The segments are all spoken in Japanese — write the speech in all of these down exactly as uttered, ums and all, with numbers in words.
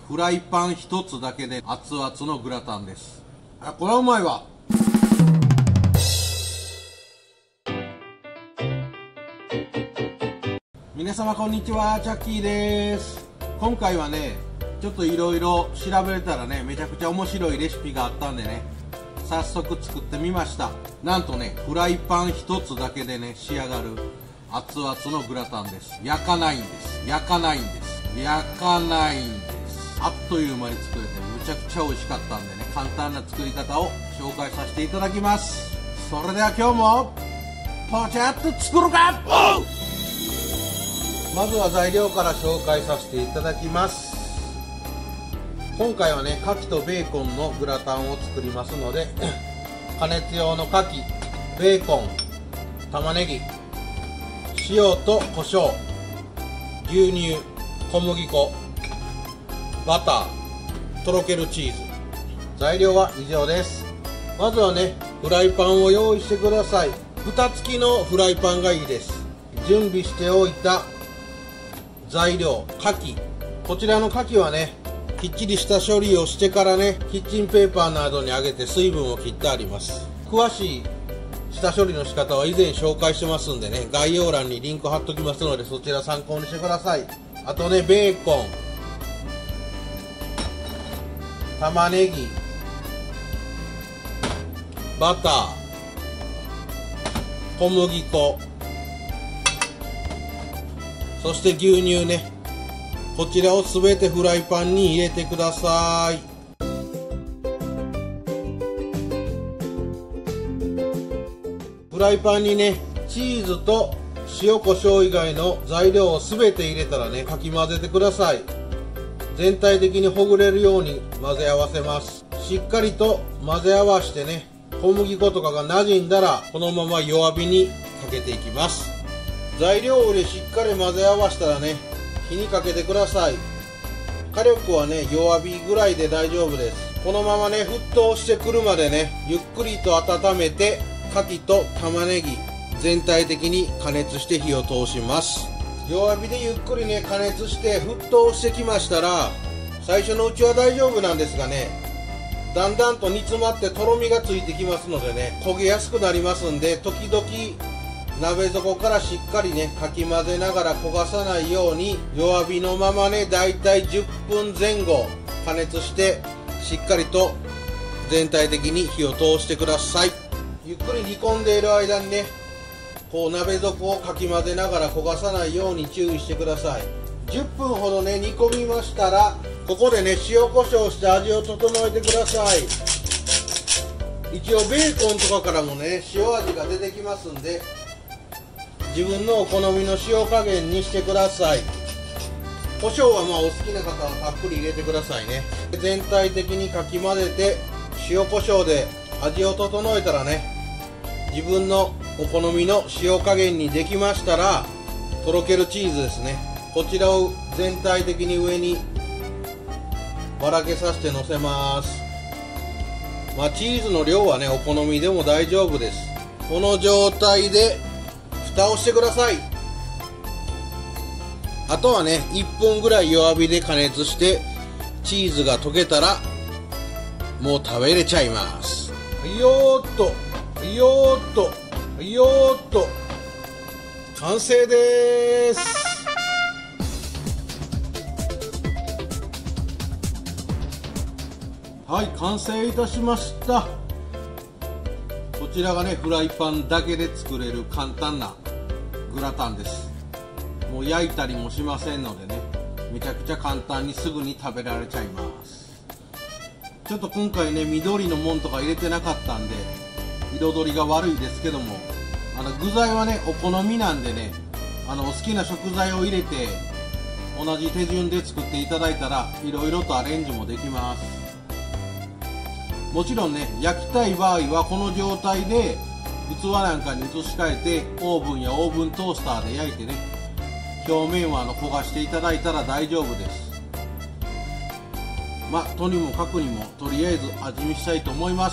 フライパン一つだけで熱々のグラタンです。あ、これはうまいわ。皆様こんにちは、チャッキーです。今回はね、ちょっといろいろ調べたらね、めちゃくちゃ面白いレシピがあったんでね、早速作ってみました。なんとね、フライパン一つだけでね、仕上がる熱々のグラタンです。焼かないんです。焼かないんです。焼かないんです。あっという間に作れてむちゃくちゃ美味しかったんでね、簡単な作り方を紹介させていただきます。それでは今日もポチャッと作るか。まずは材料から紹介させていただきます。今回はね、牡蠣とベーコンのグラタンを作りますので加熱用の牡蠣、ベーコン、玉ねぎ、塩と胡椒、牛乳、小麦粉、バター、とろけるチーズ。材料は以上です。まずはね、フライパンを用意してください。蓋付きのフライパンがいいです。準備しておいた材料、牡蠣。こちらの牡蠣はね、きっちり下処理をしてからね、キッチンペーパーなどにあげて水分を切ってあります。詳しい下処理の仕方は以前紹介してますんでね、概要欄にリンク貼っときますので、そちら参考にしてください。あとね、ベーコン、玉ねぎ、バター、小麦粉、そして牛乳ね、こちらをすべてフライパンに入れてください。フライパンにね、チーズと塩コショウ以外の材料をすべて入れたらね、かき混ぜてください。全体的にほぐれるように混ぜ合わせます。しっかりと混ぜ合わせてね、小麦粉とかが馴染んだらこのまま弱火にかけていきます。材料を入れしっかり混ぜ合わせたらね、火にかけてください。火力はね、弱火ぐらいで大丈夫です。このままね、沸騰してくるまでね、ゆっくりと温めて牡蠣と玉ねぎ全体的に加熱して火を通します。弱火でゆっくりね、加熱して沸騰してきましたら、最初のうちは大丈夫なんですがね、だんだんと煮詰まってとろみがついてきますのでね、焦げやすくなりますんで、時々鍋底からしっかりね、かき混ぜながら焦がさないように弱火のままね、だいたいじゅっぷんぜん後加熱してしっかりと全体的に火を通してください。ゆっくり煮込んでいる間にね、こう鍋底をかき混ぜながら焦がさないように注意してください。じゅっぷんほどね、煮込みましたら、ここでね、塩コショウして味を整えてください。一応ベーコンとかからもね、塩味が出てきますんで、自分のお好みの塩加減にしてください。胡椒はまあお好きな方はたっぷり入れてくださいね。全体的にかき混ぜて塩コショウで味を整えたらね、自分のお好みの塩加減にできましたら、とろけるチーズですね、こちらを全体的に上にばらけさせてのせます。まあチーズの量はね、お好みでも大丈夫です。この状態で蓋をしてください。あとはね、いっぷんぐらい弱火で加熱してチーズが溶けたらもう食べれちゃいます。よーっとよーっとよーっと完成です。はい、完成いたしました。こちらがね、フライパンだけで作れる簡単なグラタンです。もう焼いたりもしませんのでね、めちゃくちゃ簡単にすぐに食べられちゃいます。ちょっと今回ね、緑のもんとか入れてなかったんで彩りが悪いですけども、あの具材はね、お好みなんでね、あのお好きな食材を入れて同じ手順で作っていただいたらいろいろとアレンジもできます。もちろんね、焼きたい場合はこの状態で器なんかに移し替えてオーブンやオーブントースターで焼いてね、表面はあの焦がしていただいたら大丈夫です。まあとにもかくにもとりあえず味見したいと思います。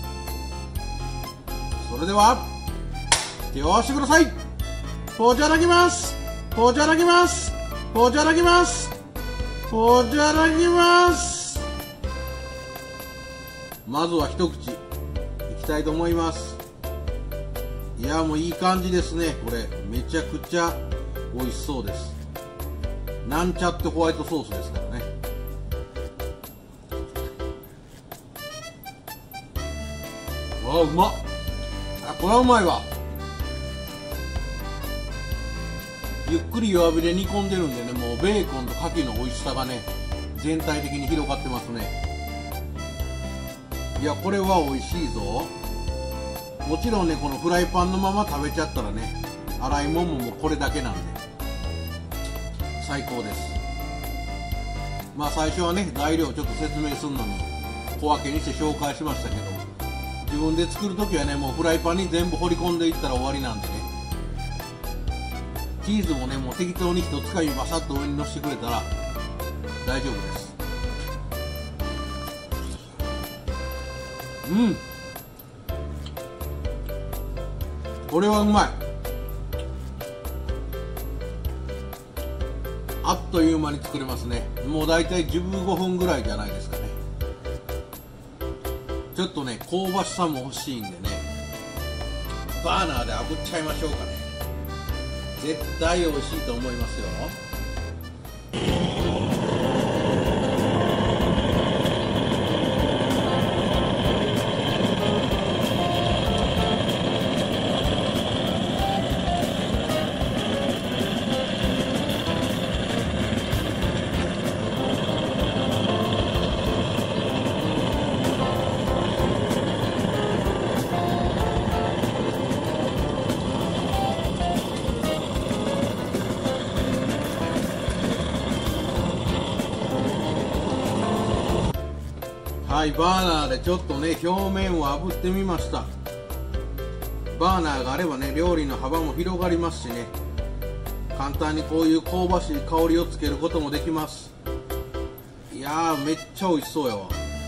それでは手を合わせてください。ポーチャラきます。ポーチャラきます。ポーチャラきます。 おいただきます。まずは一口いきたいと思います。いやもういい感じですね。これめちゃくちゃ美味しそうです。なんちゃってホワイトソースですからね。あーうまっ。あ、これはうまいわ。ゆっくり弱火で煮込んでるんでね、もうベーコンと牡蠣の美味しさがね全体的に広がってますね。いやこれは美味しいぞ。もちろんねこのフライパンのまま食べちゃったらね洗い物もこれだけなんで最高です。まあ最初はね材料をちょっと説明するのに小分けにして紹介しましたけど、自分で作るときはねもうフライパンに全部放り込んでいったら終わりなんでね。チーズもねもう適当に一つかみバサッと上にのせてくれたら大丈夫です。うん、これはうまい。あっという間に作れますね。もうだいたいじゅうごふんぐらいじゃないですかね。ちょっとね香ばしさも欲しいんでねバーナーで炙っちゃいましょうかね。絶対美味しいと思いますよ。はい、バーナーでちょっとね表面を炙ってみました。バーナーがあればね料理の幅も広がりますしね、簡単にこういう香ばしい香りをつけることもできます。いやーめっちゃ美味しそうやわ。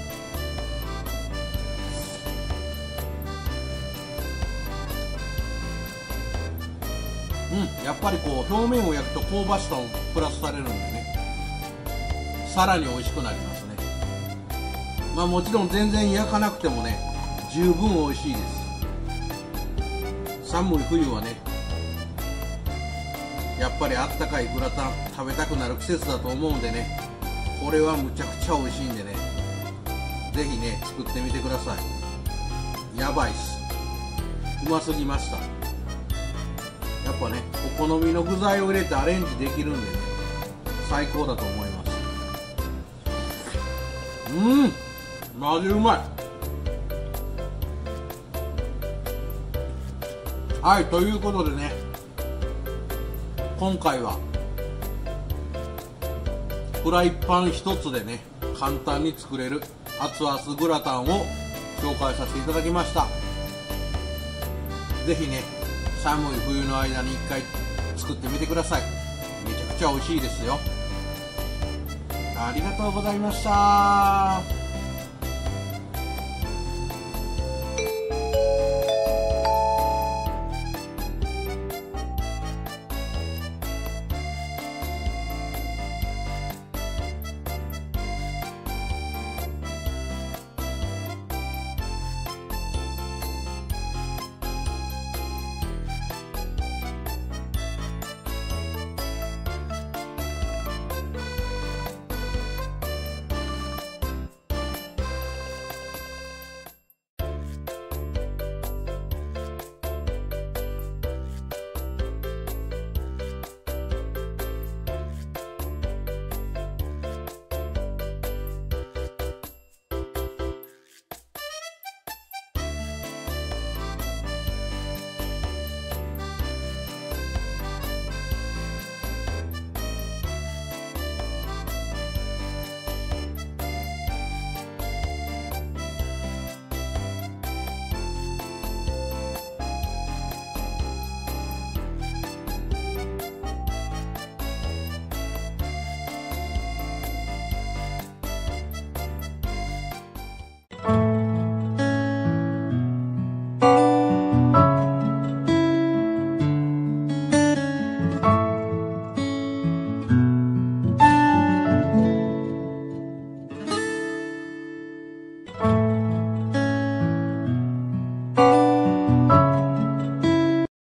うん、やっぱりこう表面を焼くと香ばしさもプラスされるんでねさらに美味しくなりますね。まあもちろん全然焼かなくてもね十分美味しいです。寒い冬はねやっぱりあったかいグラタン食べたくなる季節だと思うんでね、これはむちゃくちゃ美味しいんでねぜひね作ってみてください。やばいっす、うますぎました。やっぱねお好みの具材を入れてアレンジできるんでね最高だと思います。うんマジうまい。はい、ということでね今回はフライパン一つでね簡単に作れる熱々グラタンを紹介させていただきました。ぜひね寒い冬の間に一回作ってみてください。めちゃくちゃ美味しいですよ。ありがとうございました。